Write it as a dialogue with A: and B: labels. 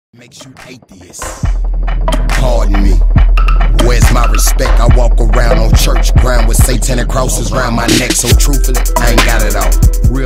A: Makes you atheist. Pardon me. Where's my respect? I walk around on church ground with satanic crosses around my neck. So truthfully, I ain't got it all.